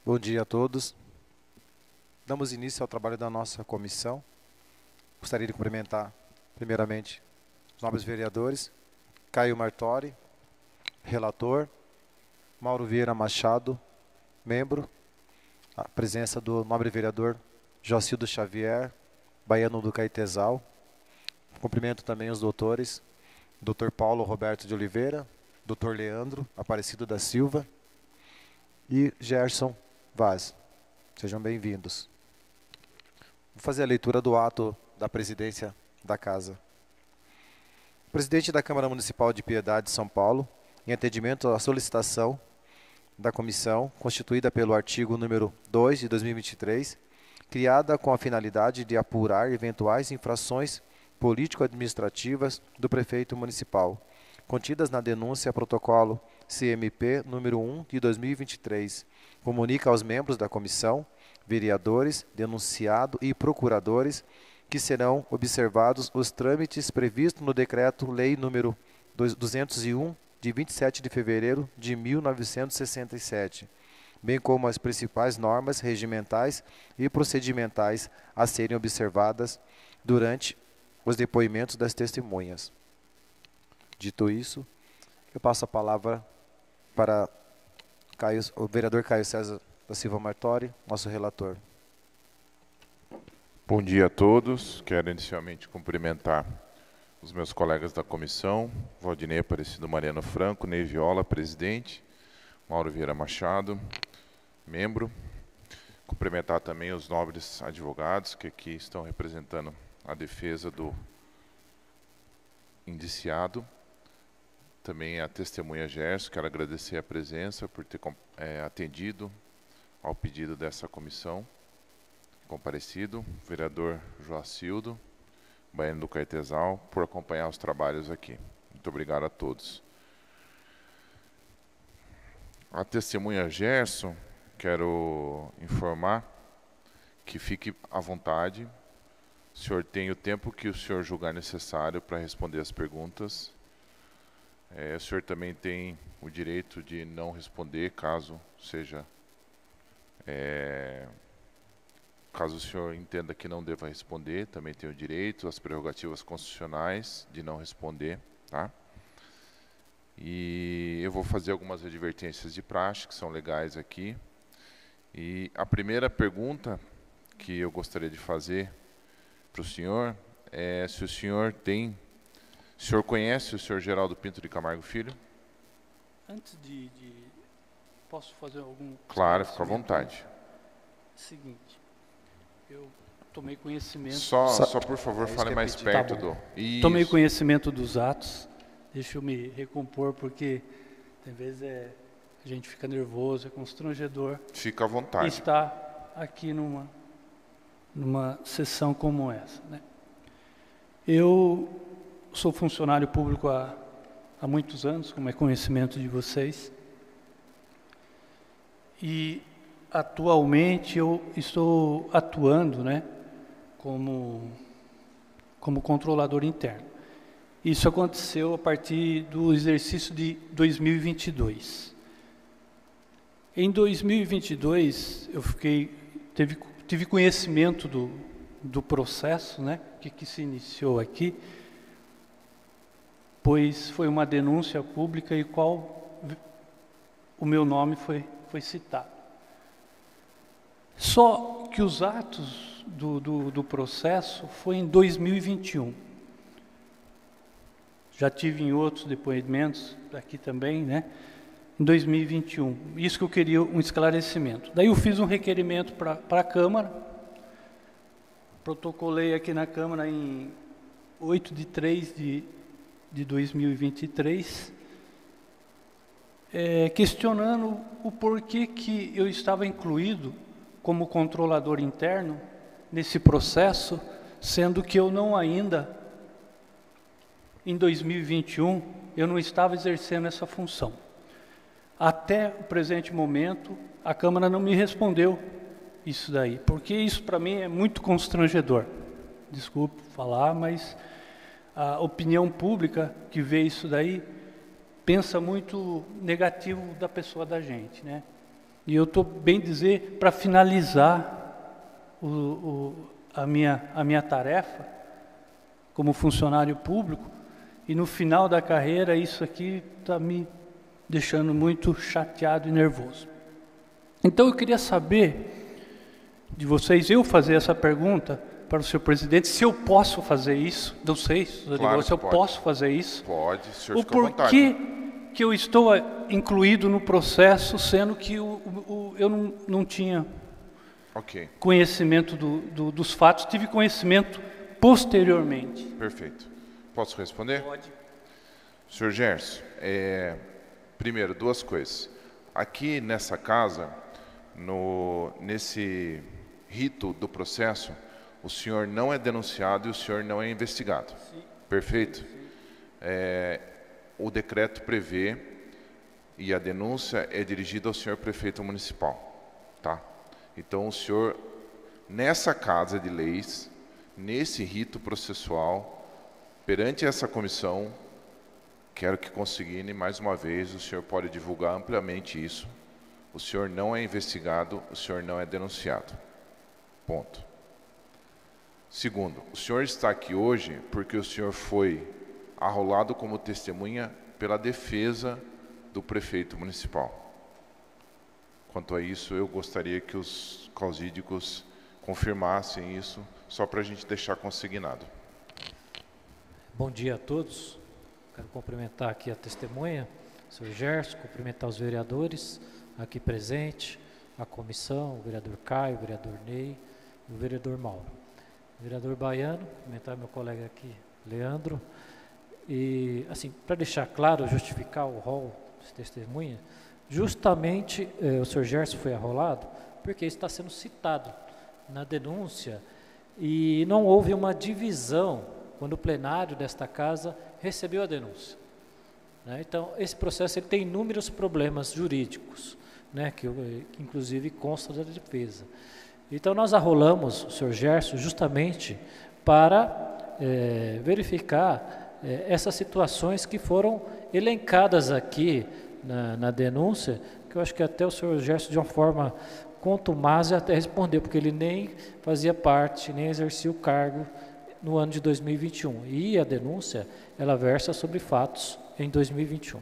Bom dia a todos. Damos início ao trabalho da nossa comissão. Gostaria de cumprimentar, primeiramente, os nobres vereadores, Caio Martori, relator, Mauro Vieira Machado, membro, a presença do nobre vereador Jocildo Xavier, baiano do Caetesal. Cumprimento também os doutores, Dr. Paulo Roberto de Oliveira, Dr. Leandro Aparecido da Silva e Gerson Vaz. Sejam bem-vindos. Vou fazer a leitura do ato da presidência da Casa. O presidente da Câmara Municipal de Piedade de São Paulo, em atendimento à solicitação da comissão, constituída pelo artigo número 2 de 2023, criada com a finalidade de apurar eventuais infrações político-administrativas do prefeito municipal, contidas na denúncia protocolo CMP número 1 de 2023, comunica aos membros da comissão, vereadores, denunciado e procuradores que serão observados os trâmites previstos no Decreto-Lei número 201, de 27 de fevereiro de 1967, bem como as principais normas regimentais e procedimentais a serem observadas durante os depoimentos das testemunhas. Dito isso, eu passo a palavra para o vereador Caio César da Silva Martori, nosso relator. Bom dia a todos. Quero inicialmente cumprimentar os meus colegas da comissão, Valdinei Aparecido Mariano Franco, Ney Viola, presidente, Mauro Vieira Machado, membro. Cumprimentar também os nobres advogados que aqui estão representando a defesa do indiciado. Também a testemunha Gerson, quero agradecer a presença por ter atendido ao pedido dessa comissão. Comparecido, vereador Joacildo, baiano do Caetesal, por acompanhar os trabalhos aqui. Muito obrigado a todos. A testemunha Gerson, quero informar que fique à vontade. O senhor tem o tempo que o senhor julgar necessário para responder as perguntas. O senhor também tem o direito de não responder, caso seja... caso o senhor entenda que não deva responder, também tem o direito, as prerrogativas constitucionais de não responder, tá? E eu vou fazer algumas advertências de praxe, que são legais aqui. E a primeira pergunta que eu gostaria de fazer para o senhor é se o senhor tem... O senhor conhece o senhor Geraldo Pinto de Camargo Filho? Antes de posso fazer algum... Claro, fica à vontade. Seguinte, eu tomei conhecimento... Só por favor, fale mais perto do... Isso. Tomei conhecimento dos atos, deixa eu me recompor, porque tem vezes a gente fica nervoso, é constrangedor. Fica à vontade. Estar aqui numa sessão como essa, né? Eu sou funcionário público há muitos anos, como é conhecimento de vocês, e atualmente eu estou atuando, né, como controlador interno. Isso aconteceu a partir do exercício de 2022. Em 2022 eu tive conhecimento do processo, né, que se iniciou aqui, pois foi uma denúncia pública e qual o meu nome foi citado. Só que os atos do processo foi em 2021. Já tive em outros depoimentos aqui também, né? Em 2021. Isso que eu queria um esclarecimento. Daí eu fiz um requerimento para a Câmara, protocolei aqui na Câmara em 8/3 de 2023, questionando o porquê que eu estava incluído como controlador interno nesse processo, sendo que eu não ainda, em 2021, eu não estava exercendo essa função. Até o presente momento, a Câmara não me respondeu isso daí, porque isso para mim é muito constrangedor. Desculpe falar, mas a opinião pública que vê isso daí pensa muito negativo da pessoa da gente, né? E eu estou, bem dizer, para finalizar a minha tarefa como funcionário público, e no final da carreira isso aqui está me deixando muito chateado e nervoso. Então eu queria saber de vocês, eu fazer essa pergunta para o senhor presidente, se eu posso fazer isso, não sei se eu posso fazer isso. Pode, o senhor O fica à vontade. porquê que eu estou incluído no processo, sendo que eu não tinha conhecimento dos fatos, tive conhecimento posteriormente. Perfeito. Posso responder? Pode. Senhor Gerson, primeiro, duas coisas. Aqui nessa casa, nesse rito do processo, o senhor não é denunciado e o senhor não é investigado. Sim. Perfeito? Sim. O decreto prevê e a denúncia é dirigida ao senhor prefeito municipal. Tá? Então, o senhor, nessa casa de leis, nesse rito processual, perante essa comissão, quero que consigne mais uma vez, o senhor pode divulgar amplamente isso. O senhor não é investigado, o senhor não é denunciado. Ponto. Segundo, o senhor está aqui hoje porque o senhor foi arrolado como testemunha pela defesa do prefeito municipal. Quanto a isso, eu gostaria que os causídicos confirmassem isso, só para a gente deixar consignado. Bom dia a todos. Quero cumprimentar aqui a testemunha, o senhor Gerson, cumprimentar os vereadores aqui presentes, a comissão, o vereador Caio, o vereador Ney e o vereador Mauro. O vereador Baiano, cumprimentar meu colega aqui, Leandro. E, assim, para deixar claro, justificar o rol de testemunha, justamente o senhor Gerson foi arrolado porque está sendo citado na denúncia e não houve uma divisão quando o plenário desta casa recebeu a denúncia. Né? Então, esse processo ele tem inúmeros problemas jurídicos, né, que inclusive consta da defesa. Então, nós arrolamos o senhor Gerson justamente para verificar essas situações que foram elencadas aqui na denúncia, que eu acho que até o senhor Gerson, de uma forma contumaz, até respondeu, porque ele nem fazia parte, nem exercia o cargo no ano de 2021. E a denúncia, ela versa sobre fatos em 2021.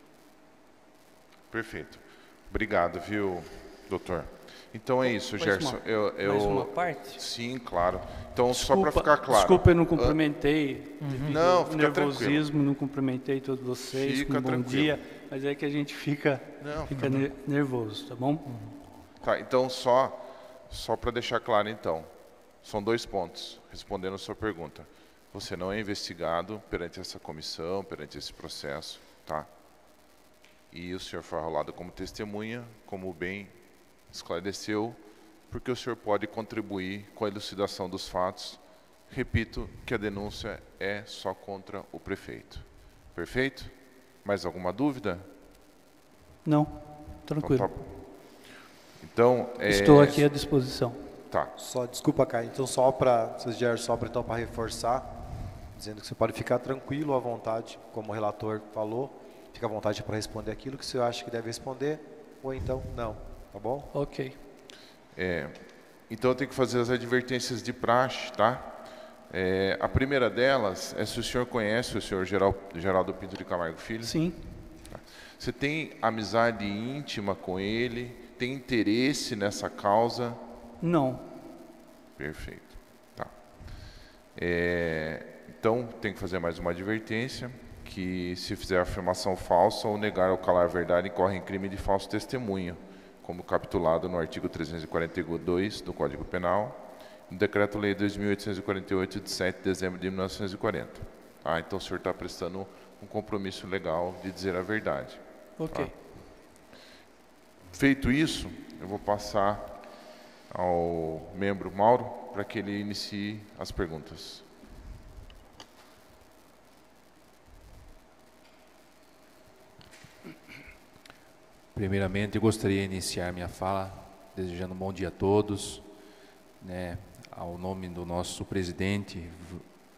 Perfeito. Obrigado, viu, doutor? Então é isso, Gerson. Mais uma parte? Sim, claro. Então, desculpa, só para ficar claro. Desculpa, eu não cumprimentei. Não, fica nervosismo, tranquilo. não cumprimentei todos vocês. Fica bom tranquilo. dia. Mas é que a gente fica nervoso, tá bom? Tá, então só para deixar claro, então, são 2 pontos, respondendo a sua pergunta. Você não é investigado perante essa comissão, perante esse processo, tá? E o senhor foi arrolado como testemunha, como bem esclareceu, porque o senhor pode contribuir com a elucidação dos fatos. Repito que a denúncia é só contra o prefeito. Perfeito? Mais alguma dúvida? Não, tranquilo. Então, estou aqui à disposição. Tá. Só, desculpa, Caio. Então, só para reforçar, dizendo que você pode ficar tranquilo, à vontade, como o relator falou, fica à vontade para responder aquilo que você acha que deve responder, ou então não, tá bom? Ok. Então, eu tenho que fazer as advertências de praxe, tá? A primeira delas é se o senhor conhece o senhor Geraldo Pinto de Camargo Filho. Sim. Você tem amizade íntima com ele? Tem interesse nessa causa? Não. Perfeito. Tá. Então, tem que fazer mais uma advertência, que se fizer afirmação falsa ou negar ou calar a verdade, incorre em crime de falso testemunho, como capitulado no artigo 342 do Código Penal, no Decreto-Lei 2.848, de 7 de dezembro de 1940. Então, o senhor está prestando um compromisso legal de dizer a verdade. Ok. Tá? Feito isso, eu vou passar ao membro Mauro para que ele inicie as perguntas. Primeiramente, eu gostaria de iniciar minha fala desejando um bom dia a todos, né, ao nome do nosso presidente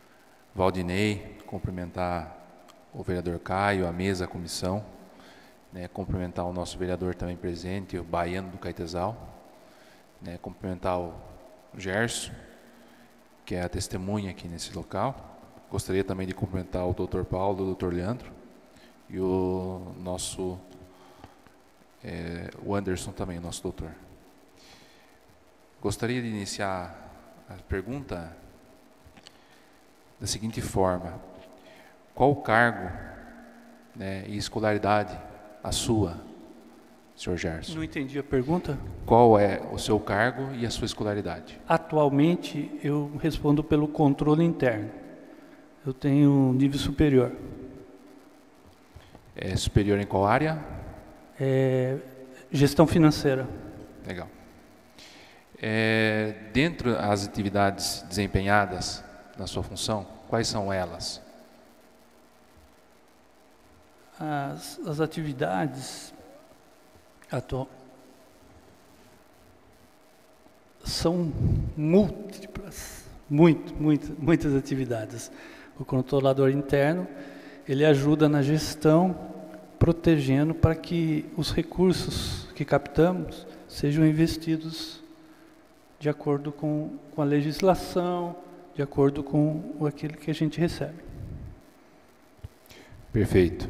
Valdinei, cumprimentar o vereador Caio, a mesa, a comissão, né, cumprimentar o nosso vereador também presente, o Baiano do Caetesal, né, cumprimentar o Gerson, que é a testemunha aqui nesse local. Gostaria também de cumprimentar o Dr. Paulo, o Dr. Leandro e o nosso o Anderson também, o nosso doutor. Gostaria de iniciar a pergunta da seguinte forma: qual o cargo, né, e escolaridade a sua, senhor Gerson? Não entendi a pergunta. Qual é o seu cargo e a sua escolaridade? Atualmente, eu respondo pelo controle interno. Eu tenho um nível superior. É superior em qual área? Gestão financeira. Legal. Dentro das atividades desempenhadas na sua função, quais são elas? As atividades são múltiplas, muitas atividades. O controlador interno, ele ajuda na gestão, protegendo para que os recursos que captamos sejam investidos de acordo com a legislação, de acordo com aquilo que a gente recebe. Perfeito.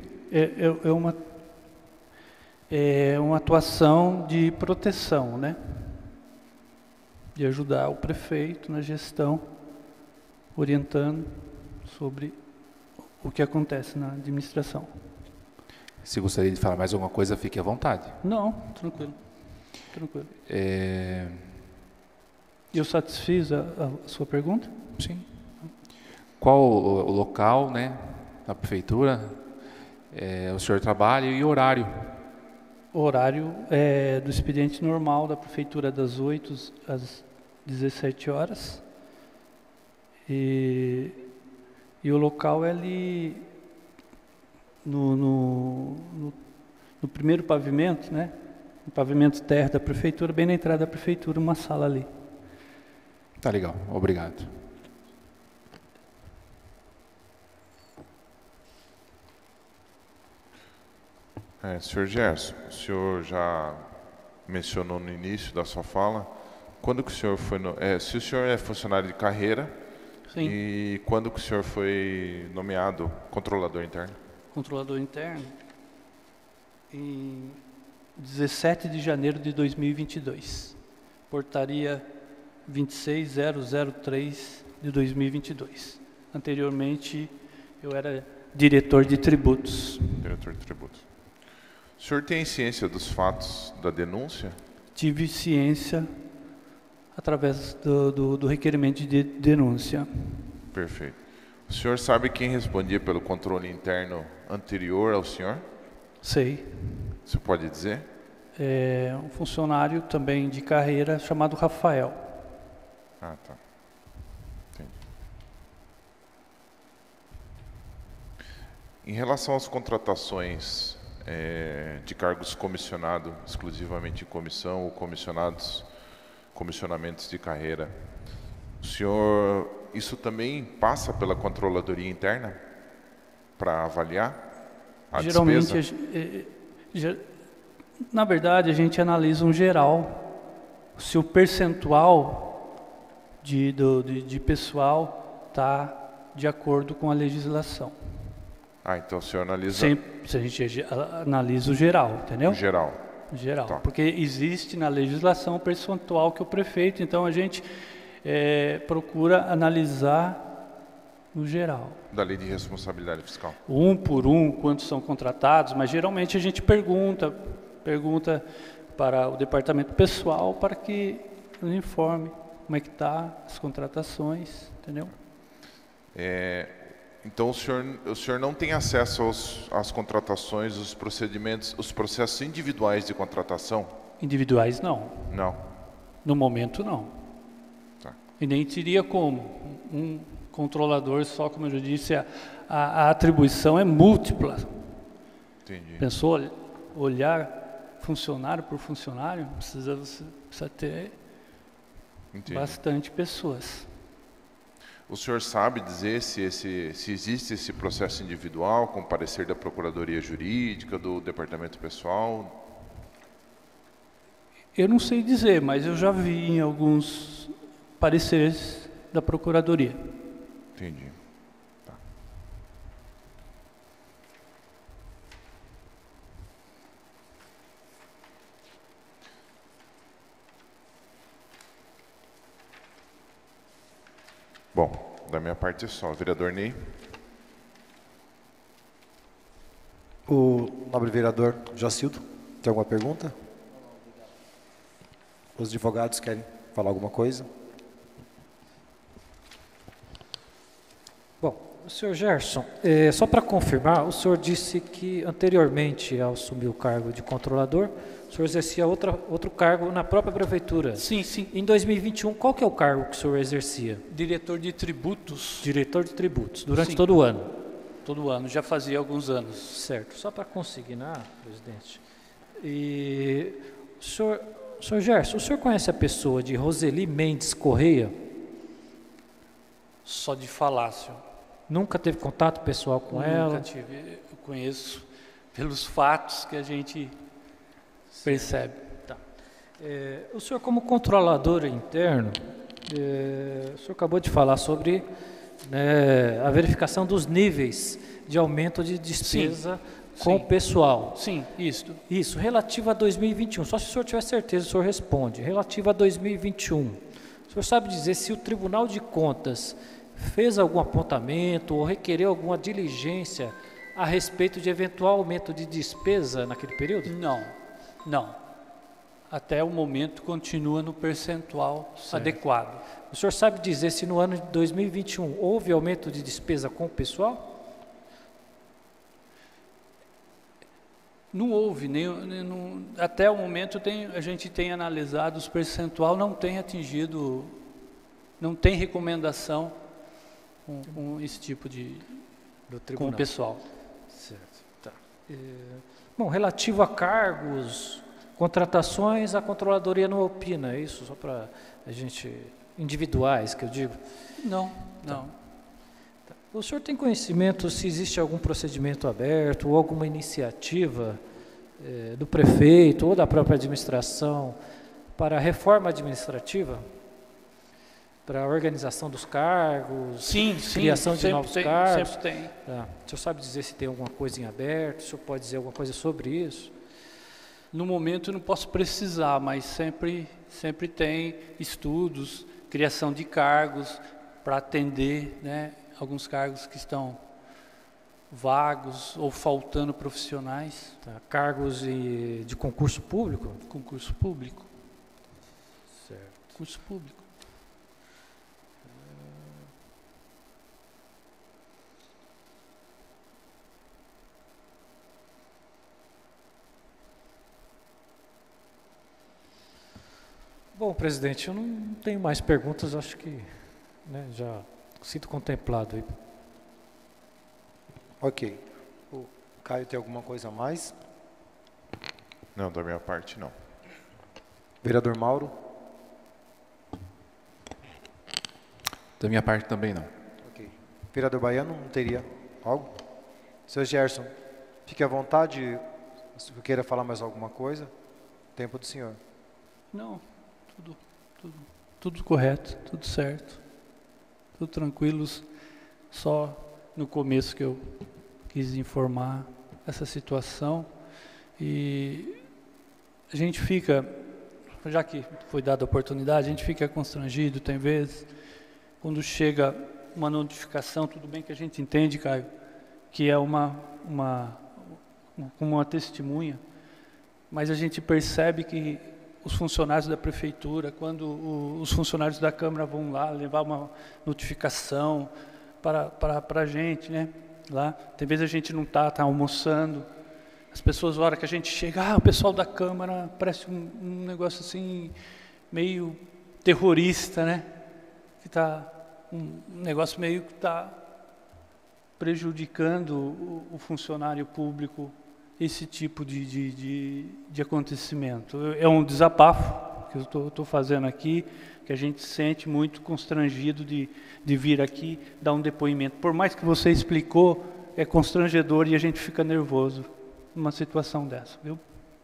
É uma atuação de proteção, né? De ajudar o prefeito na gestão, orientando sobre o que acontece na administração. Se gostaria de falar mais alguma coisa, fique à vontade. Não, tranquilo. Eu satisfiz a sua pergunta? Sim. Qual o local, né, na prefeitura, o senhor trabalha e o horário? O horário é do expediente normal da prefeitura, das 8 às 17 horas. E o local é ali no primeiro pavimento, né? No pavimento terra da prefeitura, bem na entrada da prefeitura, uma sala ali. Tá legal, obrigado. Senhor Gerson, o senhor já mencionou no início da sua fala, quando que o senhor foi, se o senhor é funcionário de carreira, sim, e quando que o senhor foi nomeado controlador interno? Controlador interno em 17 de janeiro de 2022, portaria 26003 de 2022. Anteriormente, eu era diretor de tributos. Diretor de tributos. O senhor tem ciência dos fatos da denúncia? Tive ciência através do requerimento de denúncia. Perfeito. O senhor sabe quem respondia pelo controle interno anterior ao senhor? Sei. Você pode dizer? É um funcionário também de carreira chamado Rafael. Ah, tá. Entendi. Em relação às contratações de cargos comissionados, exclusivamente em comissão ou comissionamentos de carreira, o senhor, isso também passa pela controladoria interna para avaliar a Geralmente, despesa? na verdade, a gente analisa um geral, se o percentual de pessoal está de acordo com a legislação. Ah, então o senhor analisa... Sempre, a gente analisa o geral, entendeu? O geral. O geral, Tá. porque existe na legislação o percentual que o prefeito, então a gente procura analisar no geral. Da lei de responsabilidade fiscal. Um por um, quantos são contratados, mas geralmente a gente pergunta para o departamento pessoal para que nos informe como é que está as contratações, entendeu? Então o senhor não tem acesso às contratações, os procedimentos, os processos individuais de contratação? Individuais não. Não. No momento não. Tá. E nem teria como. Um controlador só, como eu já disse, a atribuição é múltipla. Entendi. Pensou olhar funcionário por funcionário? Precisa ter Entendi. bastante pessoas. O senhor sabe dizer se existe esse processo individual, com parecer da Procuradoria Jurídica, do Departamento Pessoal? Eu não sei dizer, mas eu já vi em alguns pareceres da Procuradoria. Entendi. Tá. Bom, da minha parte é só. Vereador Ney. O nobre vereador Jacildo, tem alguma pergunta? Os advogados querem falar alguma coisa? Bom, senhor Gerson, só para confirmar, o senhor disse que anteriormente ao assumir o cargo de controlador, o senhor exercia outro cargo na própria prefeitura. Sim, sim. Em 2021, qual que é o cargo que o senhor exercia? Diretor de tributos. Diretor de tributos, durante Sim. todo o ano. Todo ano, já fazia alguns anos. Certo. Só para consignar, presidente. E senhor Gerson, o senhor conhece a pessoa de Roseli Mendes Correia? Só de falar, senhor. Nunca teve contato pessoal com ela? Nunca tive. Eu conheço pelos fatos que a gente percebe. Tá. O senhor, como controlador interno, o senhor acabou de falar sobre a verificação dos níveis de aumento de despesa com o pessoal. Sim, isto. Isso, relativo a 2021. Só se o senhor tiver certeza, o senhor responde. Relativo a 2021. O senhor sabe dizer se o Tribunal de Contas fez algum apontamento ou requereu alguma diligência a respeito de eventual aumento de despesa naquele período? Não. Até o momento continua no percentual adequado. O senhor sabe dizer se no ano de 2021 houve aumento de despesa com o pessoal? Não houve, até o momento a gente tem analisado os percentual, não tem atingido, não tem recomendação com esse tipo de com o pessoal. Certo. Tá. Bom, relativo a cargos, contratações, a controladoria não opina, é isso? Só para a gente, individuais que eu digo? Não. Tá. O senhor tem conhecimento se existe algum procedimento aberto ou alguma iniciativa do prefeito ou da própria administração para a reforma administrativa? Para a organização dos cargos, criação de novos cargos? Sempre tem. Tá. O senhor sabe dizer se tem alguma coisa em aberto? O senhor pode dizer alguma coisa sobre isso? No momento eu não posso precisar, mas sempre tem estudos, criação de cargos para atender, alguns cargos que estão vagos ou faltando profissionais. Tá. Cargos de concurso público? Concurso público. Certo. Concurso público. Bom, presidente, eu não tenho mais perguntas, acho que já sinto contemplado aí. Ok. O Caio tem alguma coisa a mais? Não, da minha parte não. Vereador Mauro? Da minha parte também não. Ok. Vereador Baiano, não teria algo? Senhor Gerson, fique à vontade, se queira falar mais alguma coisa. Tempo do senhor. Não, tudo correto, tudo certo, tudo tranquilo, só no começo que eu quis informar essa situação e a gente fica, já que foi dada a oportunidade, a gente fica constrangido, tem vezes, quando chega uma notificação, tudo bem que a gente entende, Caio, que é uma testemunha, mas a gente percebe que os funcionários da prefeitura, quando os funcionários da Câmara vão lá levar uma notificação para a gente, lá, tem vezes a gente não tá almoçando, as pessoas, na hora que a gente chega, o pessoal da Câmara parece um negócio assim, meio terrorista, que está um negócio meio que está prejudicando o funcionário público, esse tipo de acontecimento. É um desabafo que eu estou fazendo aqui, que a gente sente muito constrangido de vir aqui dar um depoimento. Por mais que você explicou, é constrangedor e a gente fica nervoso numa situação dessa, viu?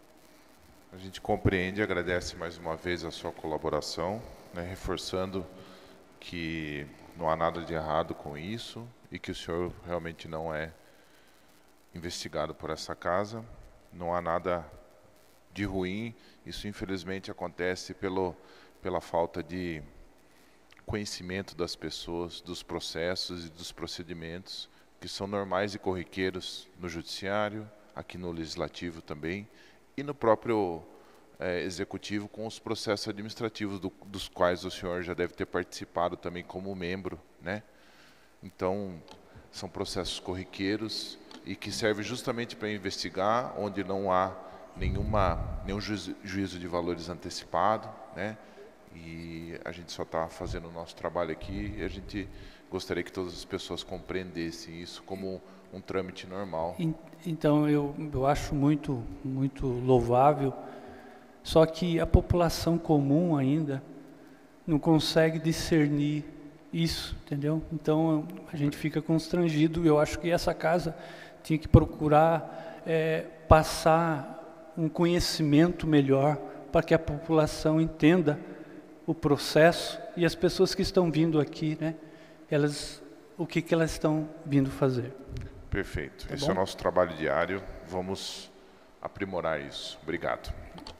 A gente compreende e agradece mais uma vez a sua colaboração, né, reforçando que não há nada de errado com isso e que o senhor realmente não é investigado por essa casa. Não há nada de ruim, isso infelizmente acontece pela falta de conhecimento das pessoas, dos processos e dos procedimentos, que são normais e corriqueiros no judiciário, aqui no legislativo também, e no próprio executivo com os processos administrativos dos quais o senhor já deve ter participado também como membro, né? Então, são processos corriqueiros e que servem justamente para investigar onde não há nenhum juízo de valores antecipado, né? E a gente só está fazendo o nosso trabalho aqui e a gente gostaria que todas as pessoas compreendessem isso como um trâmite normal. Então, eu acho muito louvável, só que a população comum ainda não consegue discernir isso, entendeu? Então, a gente fica constrangido. Eu acho que essa casa tinha que procurar passar um conhecimento melhor para que a população entenda o processo e as pessoas que estão vindo aqui, né? O que elas estão vindo fazer. Perfeito. Tá Esse bom? é o nosso trabalho diário. Vamos aprimorar isso. Obrigado.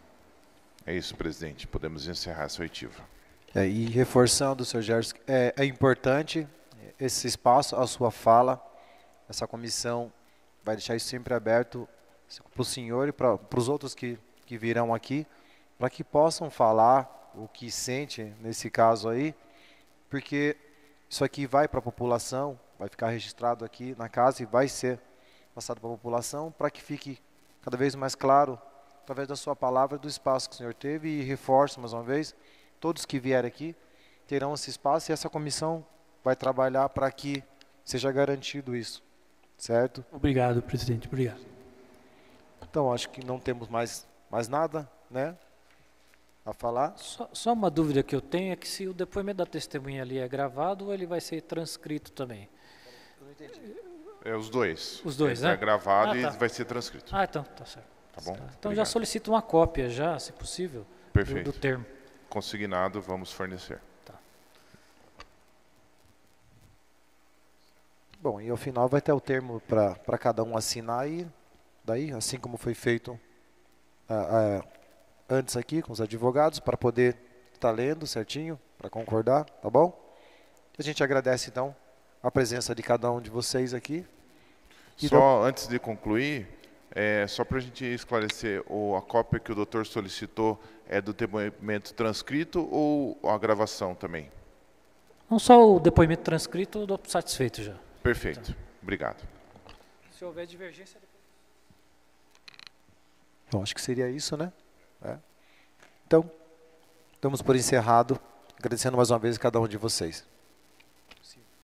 É isso, presidente. Podemos encerrar essa oitiva. E reforçando, Sr. Gerson, é importante esse espaço, a sua fala. Essa comissão vai deixar isso sempre aberto para o senhor e para os outros que virão aqui, para que possam falar o que sente nesse caso aí, porque isso aqui vai para a população, vai ficar registrado aqui na casa e vai ser passado para a população, para que fique cada vez mais claro, através da sua palavra, do espaço que o senhor teve, e reforço mais uma vez, todos que vierem aqui terão esse espaço e essa comissão vai trabalhar para que seja garantido isso, certo? Obrigado, presidente. Obrigado. Então, acho que não temos mais nada, né, a falar. Só uma dúvida que eu tenho é que se o depoimento da testemunha ali é gravado ou ele vai ser transcrito também? Os dois. Os dois, né? né? É gravado e Tá. vai ser transcrito. Então, tá certo. Tá bom? Então já Obrigado. solicito uma cópia já, se possível, Perfeito. do termo. Consignado, vamos fornecer. Bom, e ao final vai ter o termo para cada um assinar e daí, assim como foi feito antes aqui com os advogados, para poder estar lendo certinho, para concordar, tá bom? A gente agradece então a presença de cada um de vocês aqui. Só antes de concluir, só para a gente esclarecer, a cópia que o doutor solicitou é do depoimento transcrito ou a gravação também? Não só o depoimento transcrito, eu dou satisfeito já. Perfeito. Obrigado. Se houver divergência... Bom, acho que seria isso, né? Então, damos por encerrado, agradecendo mais uma vez cada um de vocês.